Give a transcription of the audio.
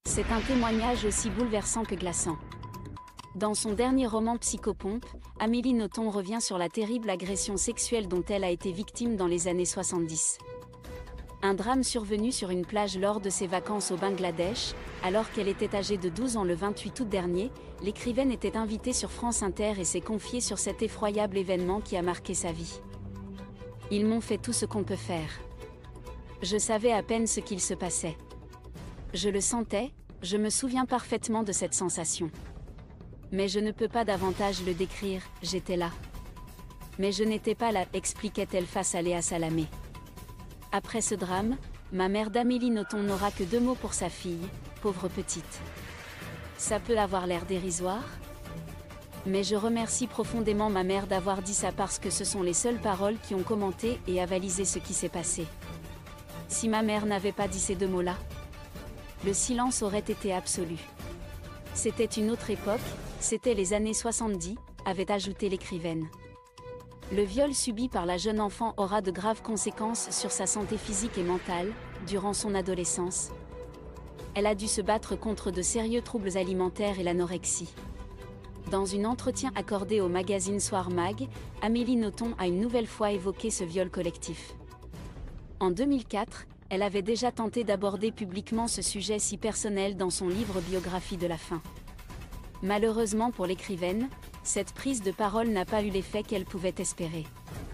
C'est un témoignage aussi bouleversant que glaçant. Dans son dernier roman Psychopompe, Amélie Nothomb revient sur la terrible agression sexuelle dont elle a été victime dans les années 70. Un drame survenu sur une plage lors de ses vacances au Bangladesh, alors qu'elle était âgée de 12 ans le 28 août dernier, l'écrivaine était invitée sur France Inter et s'est confiée sur cet effroyable événement qui a marqué sa vie. Ils m'ont fait tout ce qu'on peut faire. Je savais à peine ce qu'il se passait. Je le sentais, je me souviens parfaitement de cette sensation. Mais je ne peux pas davantage le décrire, j'étais là. Mais je n'étais pas là, expliquait-elle face à Léa Salamé. Après ce drame, ma mère d'Amélie Nothomb n'aura que 2 mots pour sa fille, pauvre petite. Ça peut avoir l'air dérisoire ? Mais je remercie profondément ma mère d'avoir dit ça parce que ce sont les seules paroles qui ont commenté et avalisé ce qui s'est passé. Si ma mère n'avait pas dit ces 2 mots-là, le silence aurait été absolu. C'était une autre époque, c'était les années 70, avait ajouté l'écrivaine. Le viol subi par la jeune enfant aura de graves conséquences sur sa santé physique et mentale, durant son adolescence. Elle a dû se battre contre de sérieux troubles alimentaires et l'anorexie. Dans un entretien accordé au magazine Soir Mag, Amélie Nothomb a une nouvelle fois évoqué ce viol collectif. En 2004, elle avait déjà tenté d'aborder publiquement ce sujet si personnel dans son livre Biographie de la faim. Malheureusement pour l'écrivaine, cette prise de parole n'a pas eu l'effet qu'elle pouvait espérer.